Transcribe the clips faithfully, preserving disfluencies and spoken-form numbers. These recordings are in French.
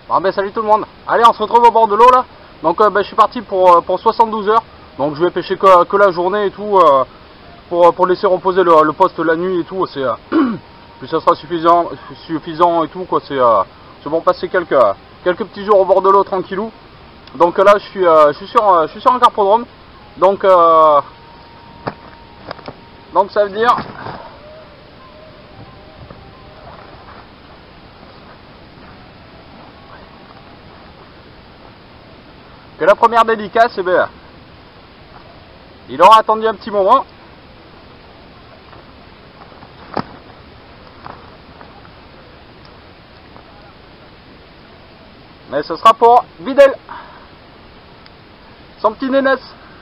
Bon, ben, salut tout le monde. Allez, on se retrouve au bord de l'eau là. Donc euh, ben, je suis parti pour, pour soixante-douze heures. Donc je vais pêcher que, que la journée et tout euh, pour, pour laisser reposer le, le poste la nuit et tout. C'est euh, puis ça sera suffisant, suffisant et tout quoi. C'est euh, bon passer quelques, quelques petits jours au bord de l'eau tranquillou. Donc là je suis, euh, je suis sur, euh, je suis sur un carpodrome. Donc euh, donc ça veut dire que la première dédicace, eh ben, il aura attendu un petit moment. Mais ce sera pour Videl, son petit nénès.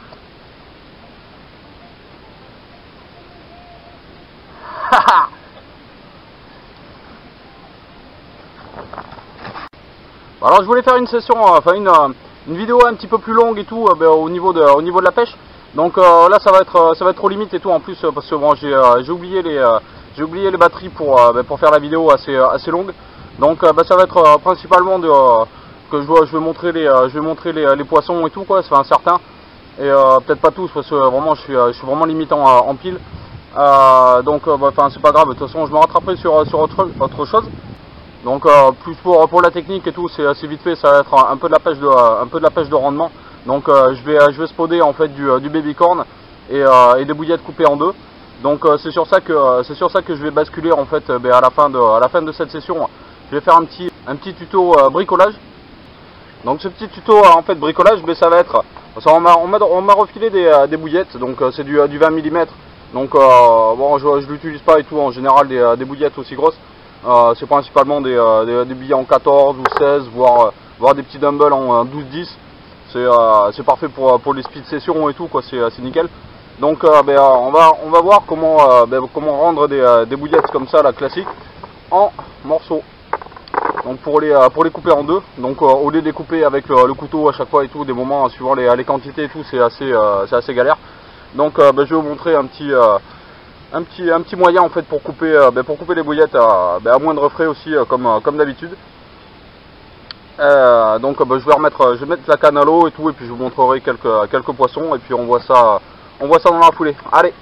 Alors je voulais faire une session, enfin une, une vidéo un petit peu plus longue et tout, ben, au niveau de, au niveau de la pêche. Donc euh, là ça va être, ça va être trop limite et tout en plus parce que bon j'ai, euh, j'ai oublié les, euh, j'ai oublié les batteries pour, euh, ben, pour faire la vidéo assez, assez longue. Donc euh, ben, ça va être euh, principalement de, euh, que je, je vais montrer les, euh, je vais montrer les, les poissons et tout quoi, c'est un certain. Et euh, peut-être pas tous parce que euh, vraiment je suis, euh, je suis vraiment limitant en, en pile. Euh, donc euh, ben, enfin c'est pas grave, de toute façon je me rattraperai sur, sur autre, autre chose. Donc euh, plus pour, pour la technique et tout, c'est assez vite fait, ça va être un peu de la pêche de, un peu de, la pêche de rendement. Donc euh, je vais, je vais spoder en fait du, du baby corn et, euh, et des bouillettes coupées en deux. Donc euh, c'est sur ça que c'est sur ça que je vais basculer en fait ben, à la fin de à la fin de cette session. Je vais faire un petit un petit tuto euh, bricolage. Donc ce petit tuto euh, en fait bricolage, ben, ça va être, on m'a on m'a refilé des, euh, des bouillettes, donc euh, c'est du, du vingt millimètres. Donc euh, bon je, je l'utilise pas et tout en général des, des bouillettes aussi grosses. Euh, c'est principalement des, euh, des, des billets en quatorze ou seize, voire, euh, voire des petits dumbbells en douze dix. C'est euh, parfait pour, pour les speed sessions et tout, quoi. C'est nickel. Donc euh, ben, on, va, on va voir comment, euh, ben, comment rendre des, euh, des bouillettes comme ça, la classique, en morceaux. Donc pour les, euh, pour les couper en deux, donc euh, au lieu de les couper avec le, le couteau à chaque fois et tout, des moments suivant les, les quantités et tout, c'est assez, euh, c'est assez galère. Donc euh, ben, je vais vous montrer un petit... Euh, Un petit, un petit moyen en fait pour couper, euh, ben, pour couper les bouillettes à, ben, à moindre frais aussi euh, comme, euh, comme d'habitude. Euh, donc ben, je vais remettre, je vais mettre la canne à l'eau et tout et puis je vous montrerai quelques, quelques poissons et puis on voit ça, on voit ça dans la foulée. Allez.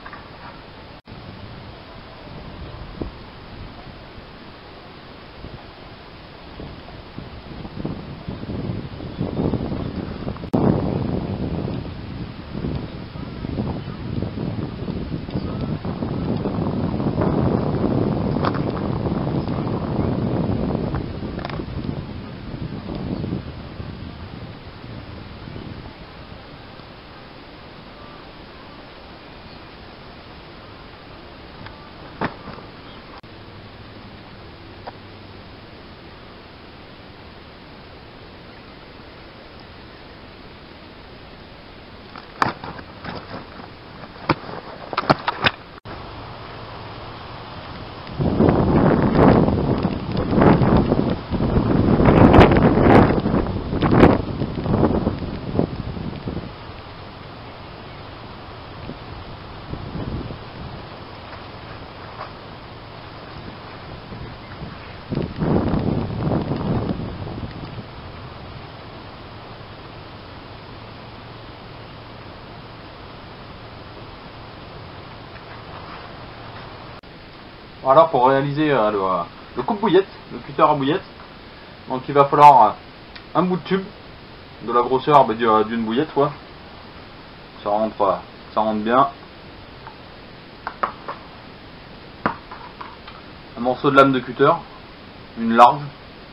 Voilà pour réaliser euh, le, le coupe-bouillette, le cutter à bouillette. Donc il va falloir euh, un bout de tube de la grosseur bah, d'une bouillette quoi. Ça rentre, ça rentre bien. Un morceau de lame de cutter, une large.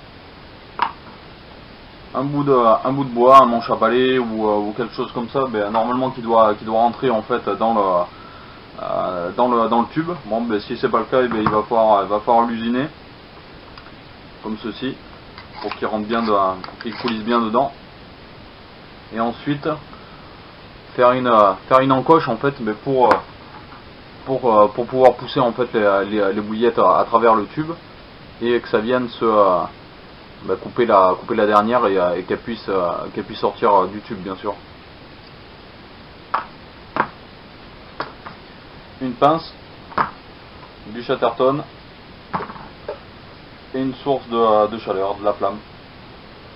Un bout de, un bout de bois, un manche à balai ou, euh, ou quelque chose comme ça, ben, normalement qui doit, qui doit rentrer en fait dans le, euh, dans le, dans le tube. Bon, ben, si c'est pas le cas, ben, il va falloir, il va falloir l'usiner comme ceci pour qu'il rentre bien, pour qu'il coulisse bien dedans. Et ensuite faire une, faire une encoche en fait, mais pour, pour, pour pouvoir pousser en fait les, les, les bouillettes à, à travers le tube et que ça vienne se Bah, couper, la, couper la dernière et, et qu'elle puisse, euh, qu'elle puisse sortir euh, du tube bien sûr. Une pince, du chatterton et une source de, de chaleur, de la flamme.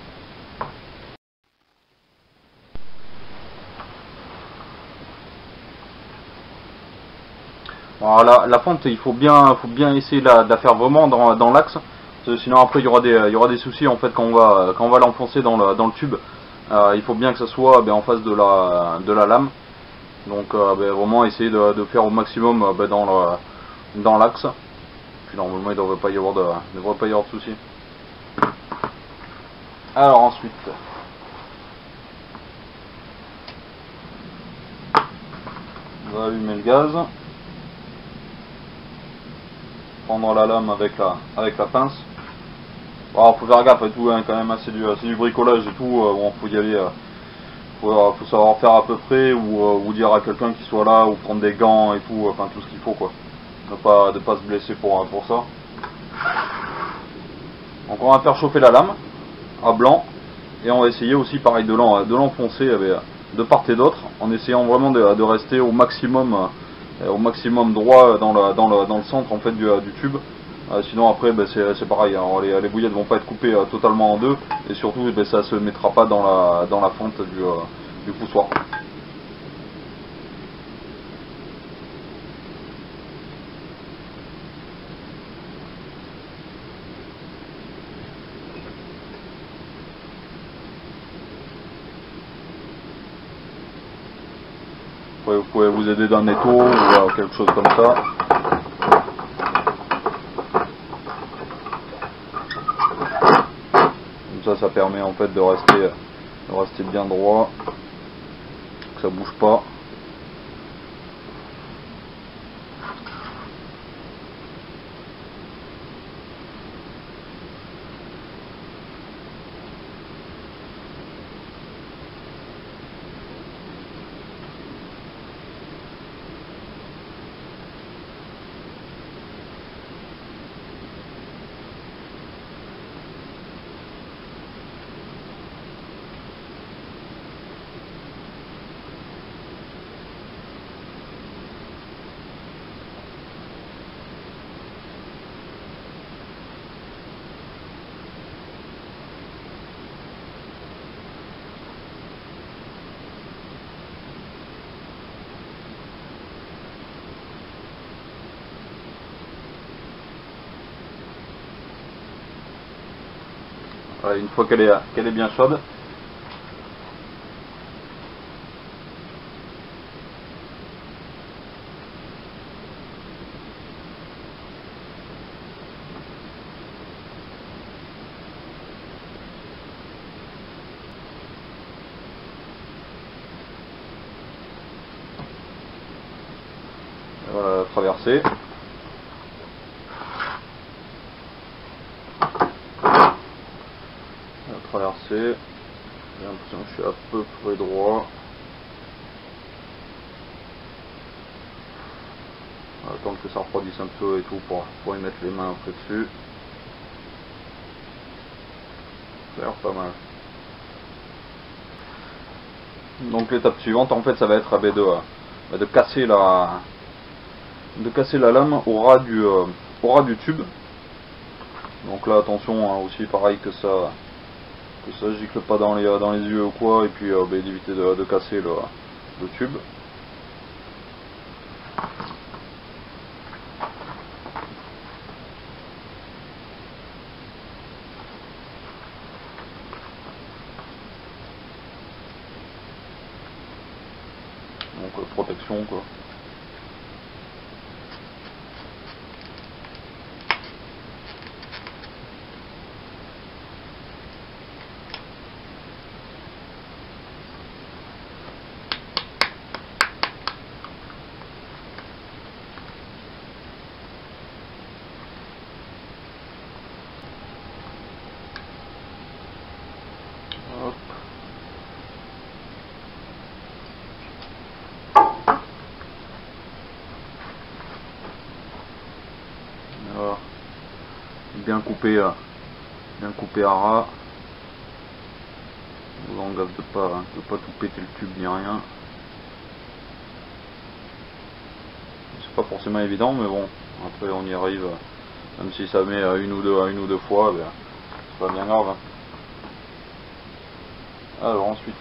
Alors la, la fente, il faut bien, faut bien essayer de la, de la faire vraiment dans, dans l'axe, sinon après il y aura des, il y aura des soucis en fait quand on va, quand on va l'enfoncer dans le, dans le tube. Euh, il faut bien que ça soit ben, en face de la, de la lame. Donc euh, ben, vraiment essayer de, de faire au maximum ben, dans le, dans l'axe. Puis normalement il ne devrait pas y avoir de, devrait pas y avoir de soucis. Alors ensuite, on va allumer le gaz. Prendre la lame avec la, avec la pince. Alors faut faire gaffe et tout, hein, quand même, hein, c'est du, du bricolage et tout, euh, bon, faut y aller, euh, faut, euh, faut savoir faire à peu près, ou, euh, ou dire à quelqu'un qui soit là, ou prendre des gants et tout, enfin tout ce qu'il faut quoi. Ne pas, de pas se blesser pour, pour ça. Donc on va faire chauffer la lame à blanc, et on va essayer aussi pareil de l'enfoncer de part et d'autre, en essayant vraiment de, de rester au maximum. Euh, au maximum droit dans le, dans le, dans le centre en fait du, du tube. Euh, sinon après ben, c'est pareil, hein, les, les bouillettes vont pas être coupées euh, totalement en deux, et surtout ben, ça se mettra pas dans la, dans la fente du, euh, du poussoir. Après, vous pouvez vous aider d'un étau ou euh, quelque chose comme ça. Ça, ça permet en fait de rester, de rester bien droit, que ça bouge pas. Voilà, une fois qu'elle est, qu'elle est bien chaude, voilà, traverser. Traverser, j'ai l'impression que je suis à peu près droit. On va attendre que ça refroidisse un peu et tout pour, pour y mettre les mains après dessus. Ça a l'air pas mal. Donc l'étape suivante en fait ça va être de, de, de casser la de casser la lame au ras du, euh, au ras du tube. Donc là attention hein, aussi pareil que ça que ça gicle pas dans les, dans les yeux ou quoi, et puis euh, bah, d'éviter de, de casser le, le tube. Donc euh, protection quoi. Voilà. Bien coupé, euh, bien coupé à ras. On gaffe de pas, de pas tout péter le tube ni rien. C'est pas forcément évident, mais bon, après on y arrive. Même si ça met une ou deux, une ou deux fois, ben, c'est pas bien grave. Hein. Alors ensuite,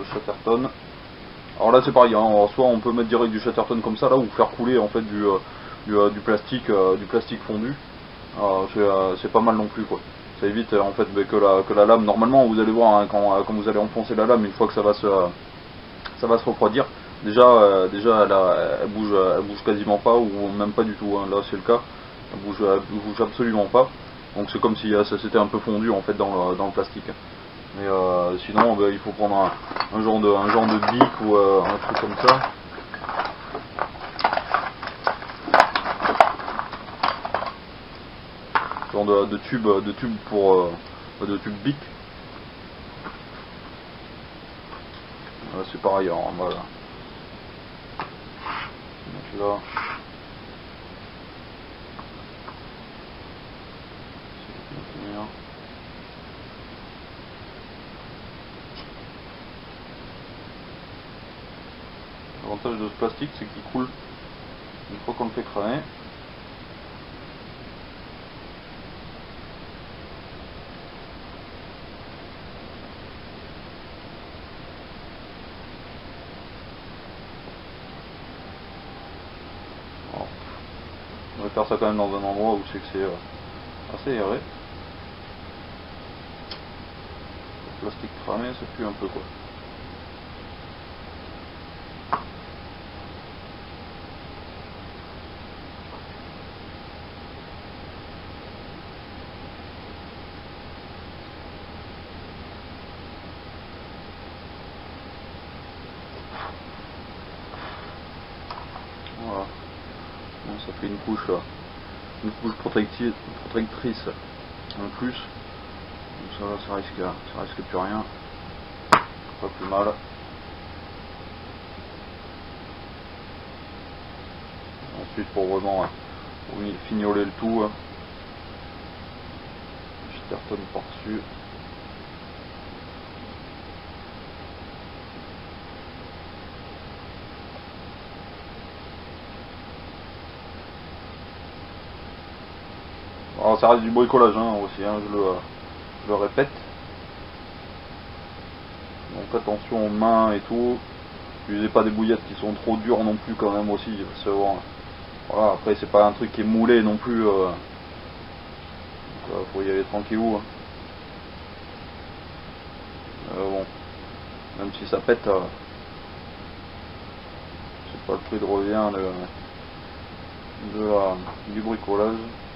le Chatterton. Alors là c'est pareil, hein, soit on peut mettre direct du Chatterton comme ça là, ou faire couler en fait du, euh, du, euh, du plastique euh, du plastique fondu. Euh, c'est euh, pas mal non plus quoi. Ça évite euh, en fait bah, que, la, que la lame, normalement vous allez voir hein, quand, euh, quand vous allez enfoncer la lame, une fois que ça va se, euh, ça va se refroidir, déjà, euh, déjà elle, a, elle, bouge, elle bouge quasiment pas, ou même pas du tout, hein. Là c'est le cas, elle bouge, elle bouge absolument pas, donc c'est comme si euh, ça s'était un peu fondu en fait dans le, dans le plastique. Mais euh, sinon bah, il faut prendre un, un, genre de, un genre de bic ou euh, un truc comme ça. Genre de, de tube de tube pour euh, de tube bic. Là c'est pareil, alors, voilà. Donc là l'avantage de ce plastique c'est qu'il coule une fois qu'on le fait cramer. On va faire ça quand même dans un endroit où c'est que c'est euh, assez aéré. Le plastique cramé, ça pue un peu quoi. Voilà. Bon, ça fait une couche, euh, une couche protectrice, protectrice en plus. Donc ça, ça risque, ça risque plus rien. Pas plus mal. Ensuite, pour vraiment pour fignoler le tout, je cartonne par-dessus. Alors ça reste du bricolage hein, aussi, hein, je, le, je le répète. Donc attention aux mains et tout. N'utilisez pas des bouillettes qui sont trop dures non plus quand même aussi. Parce que, bon, voilà, après c'est pas un truc qui est moulé non plus. Euh, donc, euh, faut y aller tranquillou. Hein. Euh, bon, même si ça pète, euh, c'est pas le prix de revient de, de la, du bricolage.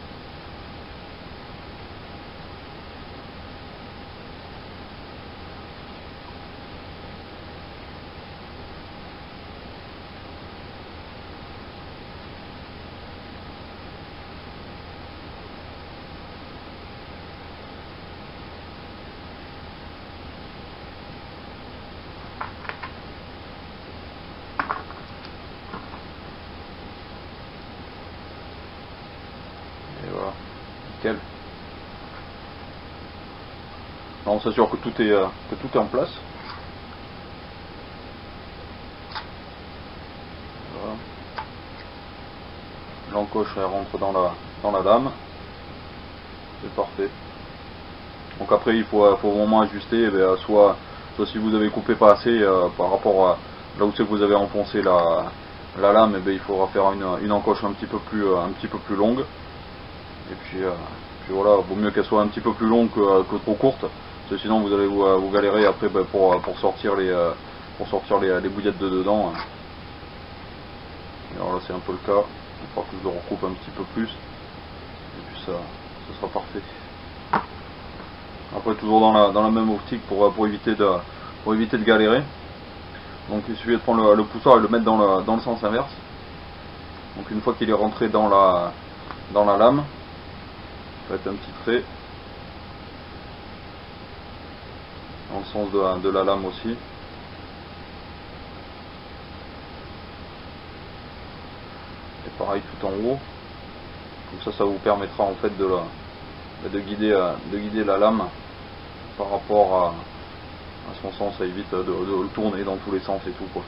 Nickel. Là, on s'assure que tout est euh, que tout est en place. Voilà. L'encoche elle rentre dans la dans la lame. C'est parfait. Donc après il faut, faut vraiment ajuster, eh bien, soit, soit si vous avez coupé pas assez euh, par rapport à là où c'est que vous avez enfoncé la, la lame, eh bien, il faudra faire une, une encoche un petit peu plus un petit peu plus longue. Et puis, euh, puis voilà, vaut mieux qu'elle soit un petit peu plus longue que, que trop courte, parce que sinon vous allez vous, vous galérer après ben, pour, pour sortir les pour sortir les, les bouillettes de dedans. Et alors là c'est un peu le cas, il faudra que je le recoupe un petit peu plus, et puis ça, ça sera parfait. Après toujours dans la, dans la même optique pour, pour, éviter de, pour éviter de galérer. Donc il suffit de prendre le, le poussoir et le mettre dans le, dans le sens inverse. Donc une fois qu'il est rentré dans la, dans la lame, faites un petit trait dans le sens de la, de la lame aussi. Et pareil tout en haut. Comme ça, ça vous permettra en fait de, la, de, guider, de guider la lame par rapport à, à son sens. Ça évite de, de le tourner dans tous les sens et tout quoi.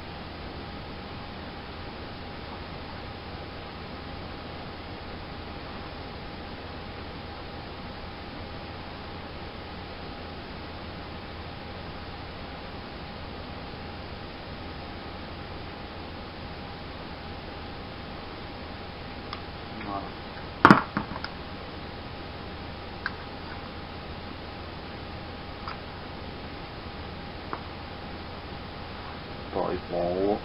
pour en haut.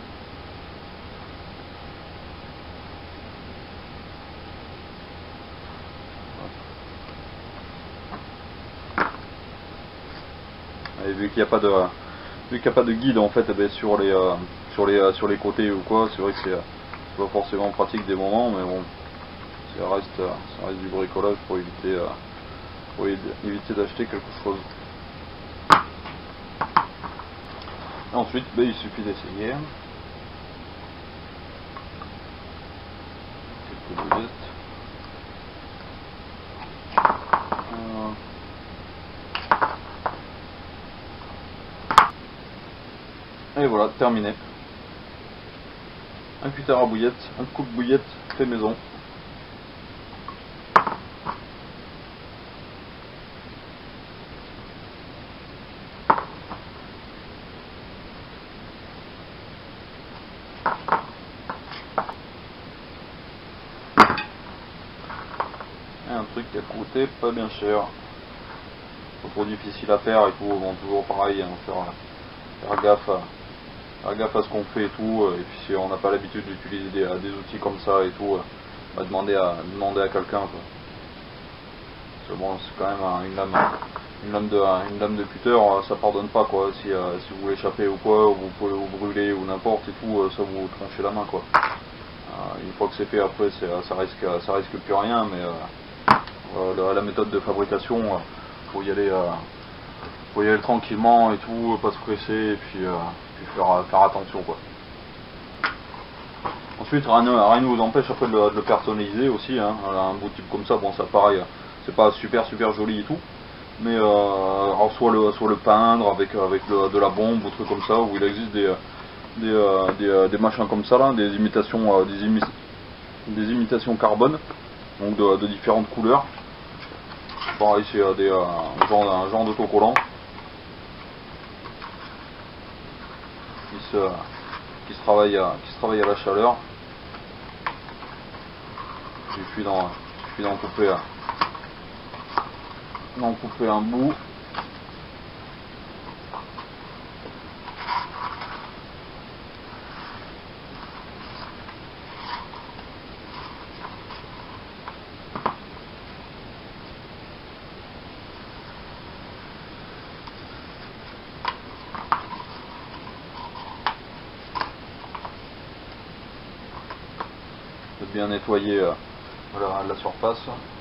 Et vu qu'il n'y a pas de vu qu'il n'y a pas de guide en fait, eh bien, sur les euh, sur les euh, sur les côtés ou quoi, c'est vrai que c'est pas forcément pratique des moments, mais bon, ça reste ça reste du bricolage pour éviter euh, pour éviter d'acheter quelque chose. Et ensuite, ben, il suffit d'essayer. Quelques boulettes. Et voilà, terminé. Un cutter à bouillette, un coupe-bouillette fait maison. Et un truc qui a coûté pas bien cher. Pas trop difficile à faire et tout, bon toujours pareil, hein, faire, faire gaffe à faire gaffe à ce qu'on fait et tout, et puis si on n'a pas l'habitude d'utiliser des, des outils comme ça et tout, bah, demander à demander à quelqu'un. C'est bon, c'est quand même une lame, une lame de une lame de cutter, ça pardonne pas quoi. Si, euh, si vous l'échappez ou quoi, ou vous pouvez vous brûler ou n'importe et tout, ça vous tranchez la main quoi. Euh, une fois que c'est fait, après ça risque ça risque plus rien, mais euh, euh, la méthode de fabrication, euh, faut y aller, euh, faut y aller tranquillement et tout, pas se presser et puis. Euh, Faire, faire attention quoi. Ensuite rien ne vous empêche après de le, de le personnaliser aussi, hein. Un beau type comme ça, bon ça pareil, c'est pas super super joli et tout, mais euh, alors soit le soit le peindre avec avec le, de la bombe ou truc comme ça, où il existe des des, euh, des, euh, des machins comme ça là, des imitations euh, des, imi des imitations carbone, donc de, de différentes couleurs. Pareil c'est euh, des euh, un genre, un genre d'autocollant. Qui se, qui, se travaille à, qui se travaille à la chaleur. Il suffit d'en couper, d'en couper un bout. De bien nettoyer euh, la, la surface.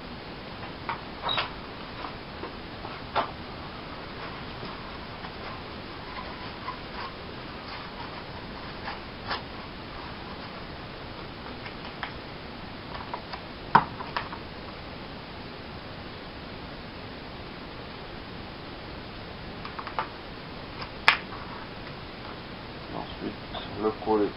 Ensuite, le coller.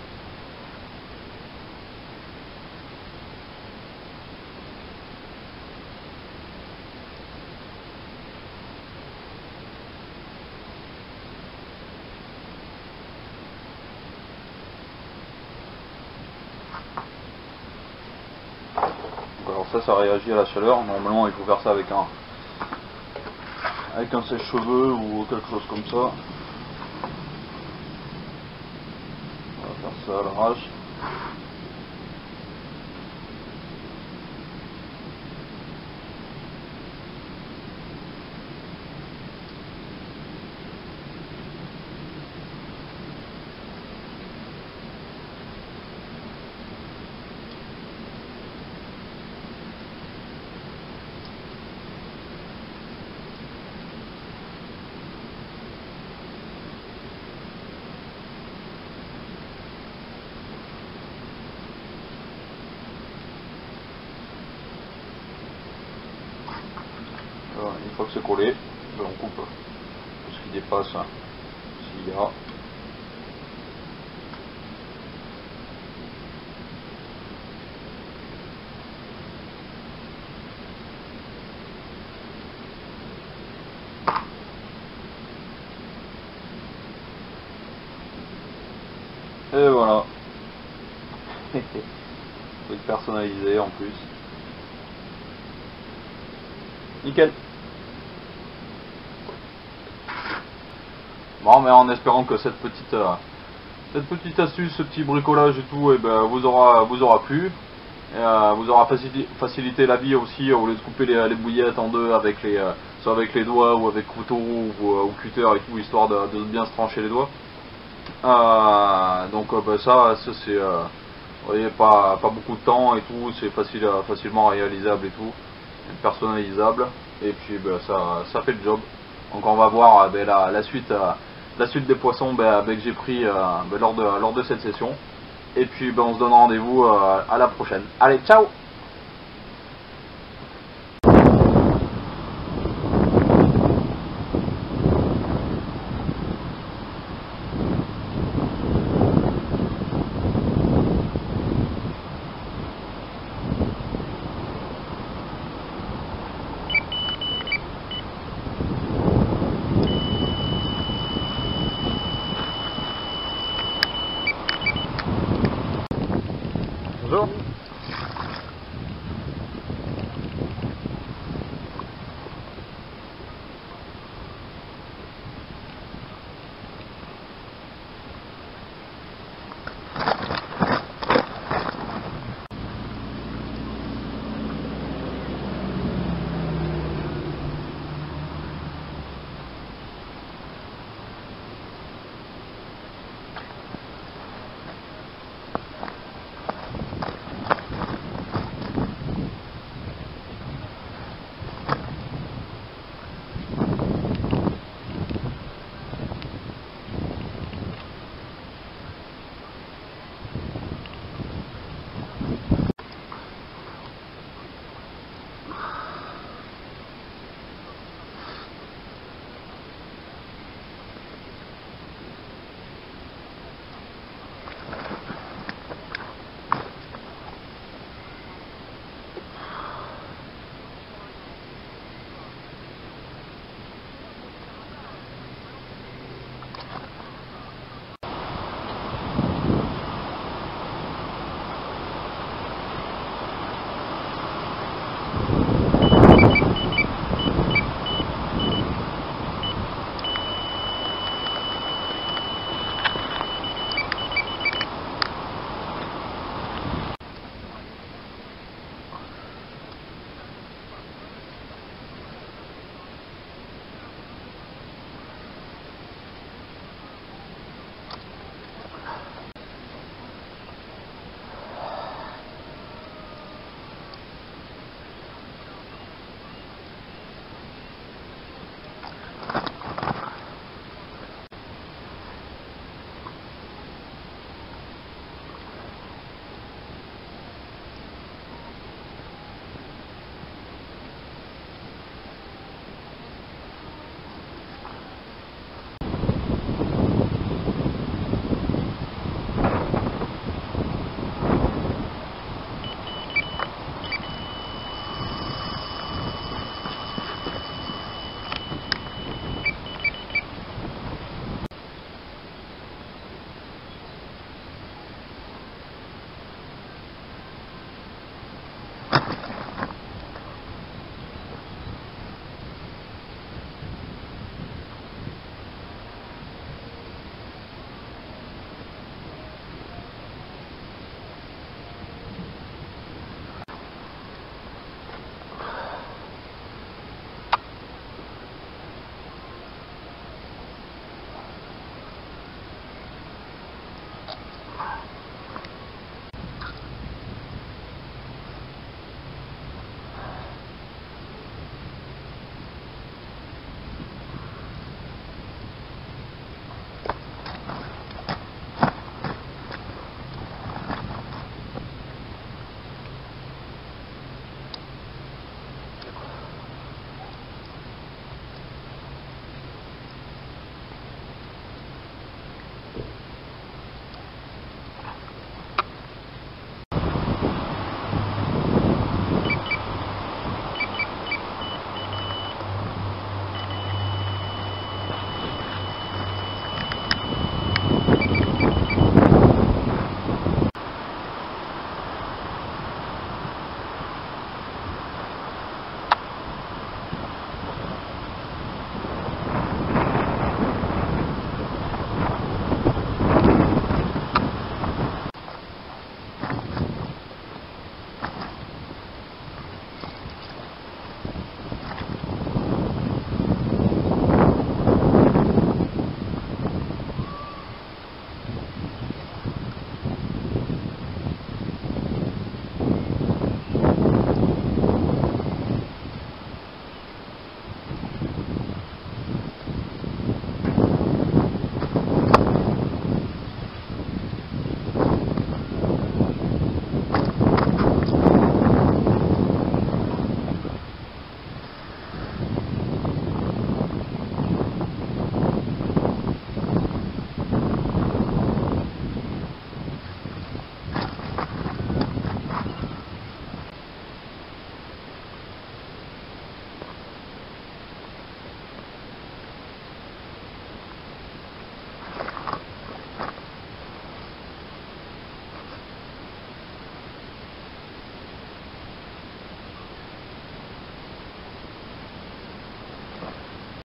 Alors ça, ça réagit à la chaleur. Normalement, il faut faire ça avec un avec un sèche-cheveux ou quelque chose comme ça. On va faire ça à l'arrache. Une fois que c'est collé, ben on coupe tout ce qui dépasse, hein, s'il y a. Et voilà. Truc personnalisé en plus. Nickel. Bon, mais en espérant que cette petite euh, cette petite astuce, ce petit bricolage et tout, et ben, vous aura, vous aura plu. Et, euh, vous aura facilité, facilité la vie aussi, au lieu de couper les, les bouillettes en deux avec les, euh, soit avec les doigts ou avec couteau ou, ou cutter et tout, histoire de, de bien se trancher les doigts. Euh, donc euh, ben, ça, ça c'est, euh, vous voyez, pas, pas beaucoup de temps et tout, c'est facile, facilement réalisable et tout, personnalisable, et puis ben, ça, ça fait le job. Donc on va voir ben, la, la suite, euh, la suite des poissons ben, ben, que j'ai pris euh, ben, lors de, lors de cette session. Et puis ben, on se donne rendez-vous euh, à la prochaine. Allez, ciao!